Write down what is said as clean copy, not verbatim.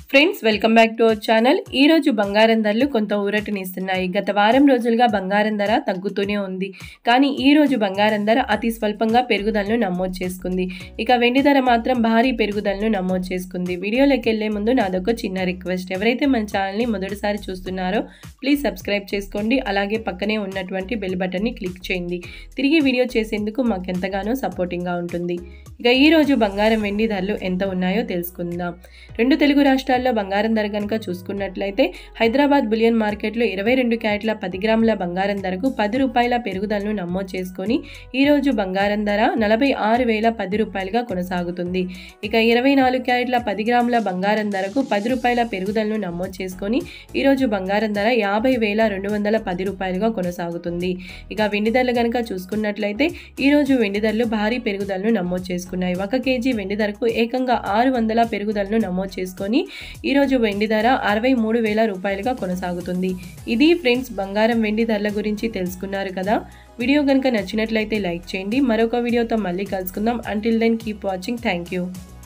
Friends welcome back to our channel. ఈ రోజు బంగారం ధరలు కొంత ఊరటనిస్తున్నాయి. గత వారం రోజులుగా బంగారం ధర తగ్గుతూనే ఉంది. కానీ ఈ రోజు బంగారం ధర అతి స్వల్పంగా పెరుగుదలను నమోదు చేసుకుంది. ఇక వెండి ధర మాత్రం భారీ పెరుగుదలను నమోదు చేసుకుంది. వీడియోలోకి వెళ్లే ముందు నాదొక చిన్న రిక్వెస్ట్, ఎవరైతే మన ఛానల్ని మొదటిసారి చూస్తున్నారో ప్లీజ్ సబ్స్క్రైబ్ చేసుకోండి. అలాగే పక్కనే ఉన్నటువంటి బెల్ బటన్ని క్లిక్ చేయండి. తిరిగి వీడియో చేసేందుకు మాకెంతగానో సపోర్టింగ్గా ఉంటుంది. ఇక ఈ రోజు బంగారం వెండి ధరలు ఎంత ఉన్నాయో తెలుసుకుందాం. రెండు తెలుగు రాష్ట్రాల్లో బంగారం ధర కనుక చూసుకున్నట్లయితే హైదరాబాద్ బులియన్ మార్కెట్లో 22 క్యారెట్ల 10 గ్రాముల బంగారం ధరకు 10 రూపాయల పెరుగుదలను నమోదు చేసుకొని ఈ రోజు బంగారం ధర 46,010 రూపాయలుగా కొనసాగుతుంది. ఇక 24 క్యారెట్ల 10 గ్రాముల బంగారం ధరకు 10 రూపాయల పెరుగుదలను నమోదు చేసుకొని ఈ రోజు బంగారం ధర 50,210 రూపాయలుగా కొనసాగుతుంది. ఇక వెండి ధరలు కనుక చూసుకున్నట్లయితే ఈ రోజు వెండి ధరలు భారీ పెరుగుదలను నమోదు చేసుకున్నాయి. 1 కేజీ వెండి ధరకు ఏకంగా 600 పెరుగుదలను నమోదు చేసుకొని ఈ రోజు వెండి ధర 63,000 రూపాయలుగా కొనసాగుతుంది. ఇది ఫ్రెండ్స్ బంగారం వెండి ధరల గురించి తెలుసుకున్నారు కదా. వీడియో కనుక నచ్చినట్లయితే లైక్ చేయండి. మరొక వీడియోతో మళ్ళీ కలుసుకుందాం. Until then keep watching. Thank you.